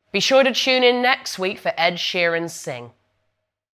Be sure to tune in next week for Ed Sheeran's Sing.